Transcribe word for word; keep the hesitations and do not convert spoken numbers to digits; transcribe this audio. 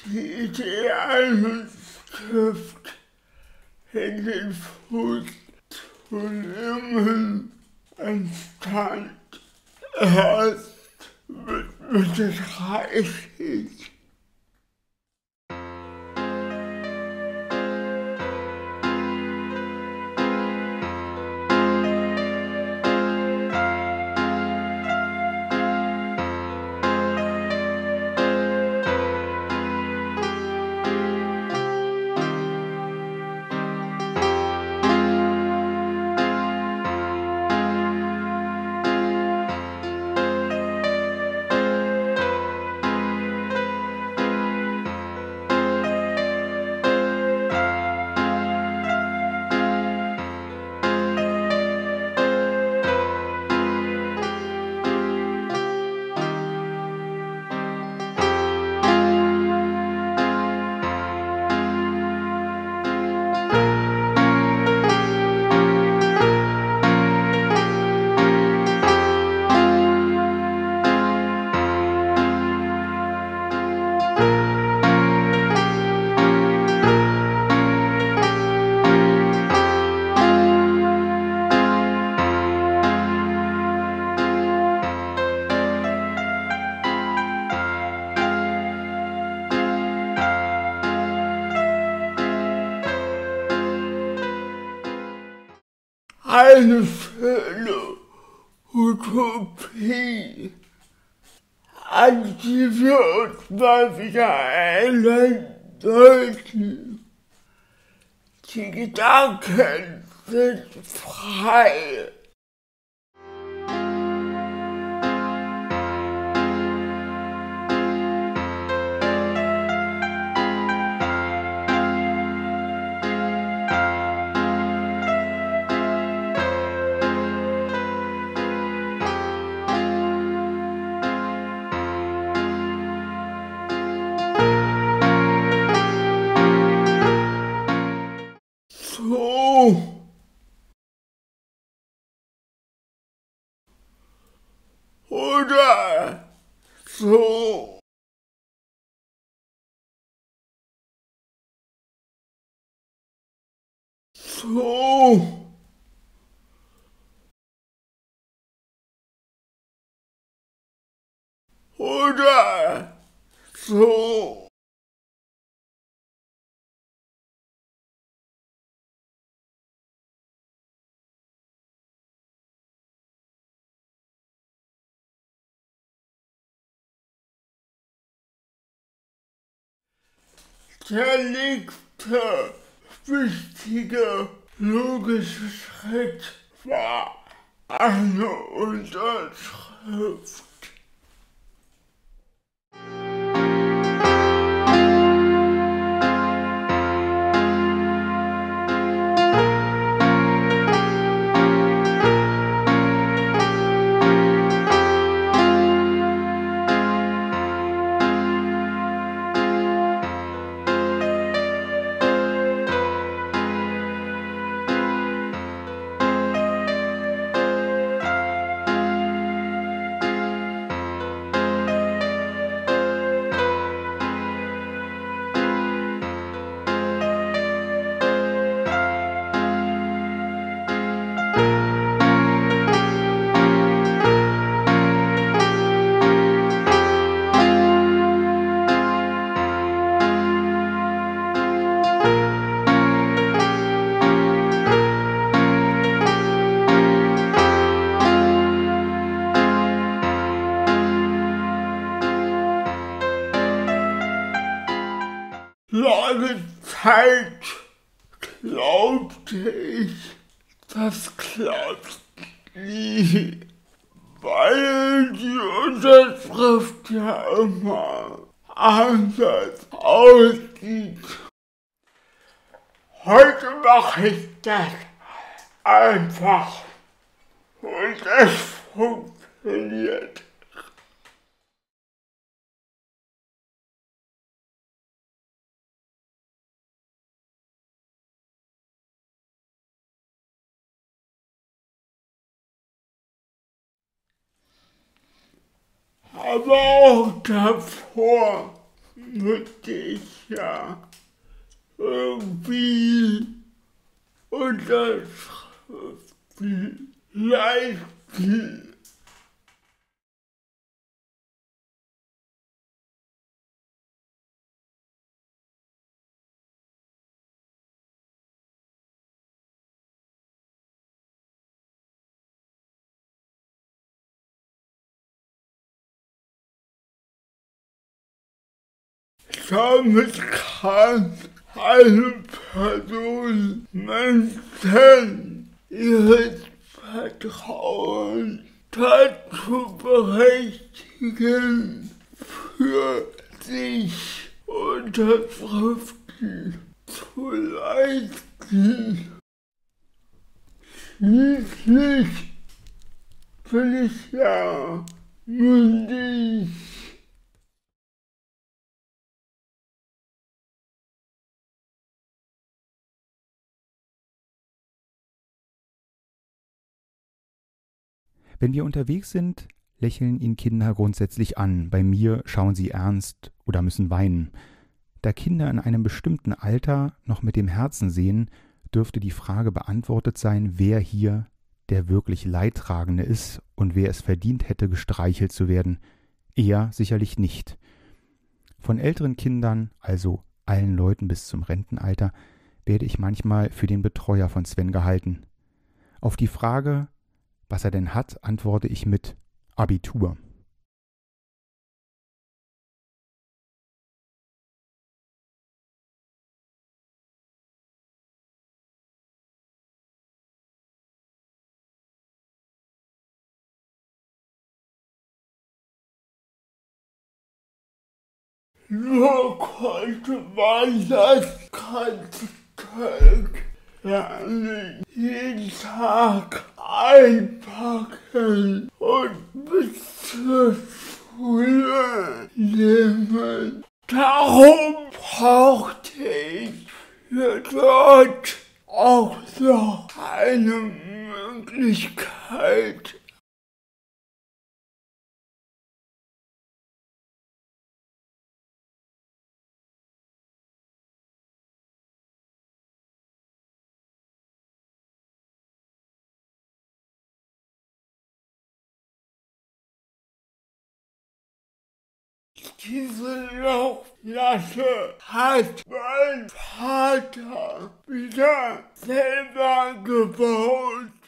Die Idee eines Stift in den Fuß zu nehmen entstand erst mit Mitte dreißig. Eine schöne Utopie, an die wir uns mal wieder erinnern sollten. Die Gedanken sind frei. So. Oder so. So. Oder so. Der nächste wichtige logische Schritt war eine Unterschrift. Lange Zeit glaubte ich, das klappt nie, weil die Unterschrift ja immer anders aussieht. Heute mache ich das einfach und es funktioniert. Aber auch davor musste ich ja irgendwie Unterschriften leisten. Damit kann eine Person Menschen ihres Vertrauens dazu berechtigen, für sich Unterschriften zu leisten. Schließlich bin ich ja mündig. Wenn wir unterwegs sind, lächeln ihn Kinder grundsätzlich an. Bei mir schauen sie ernst oder müssen weinen. Da Kinder in einem bestimmten Alter noch mit dem Herzen sehen, dürfte die Frage beantwortet sein, wer hier der wirklich Leidtragende ist und wer es verdient hätte, gestreichelt zu werden. Er sicherlich nicht. Von älteren Kindern, also allen Leuten bis zum Rentenalter, werde ich manchmal für den Betreuer von Sven gehalten. Auf die Frage, was er denn hat, antworte ich mit Abitur. So konnte man das ganze Zeug lernen, jeden Tag einpacken und bis zur Schule nehmen. Darum brauchte ich für dort auch noch eine Möglichkeit. Diese Lochflasche hat mein Vater wieder selber gebaut.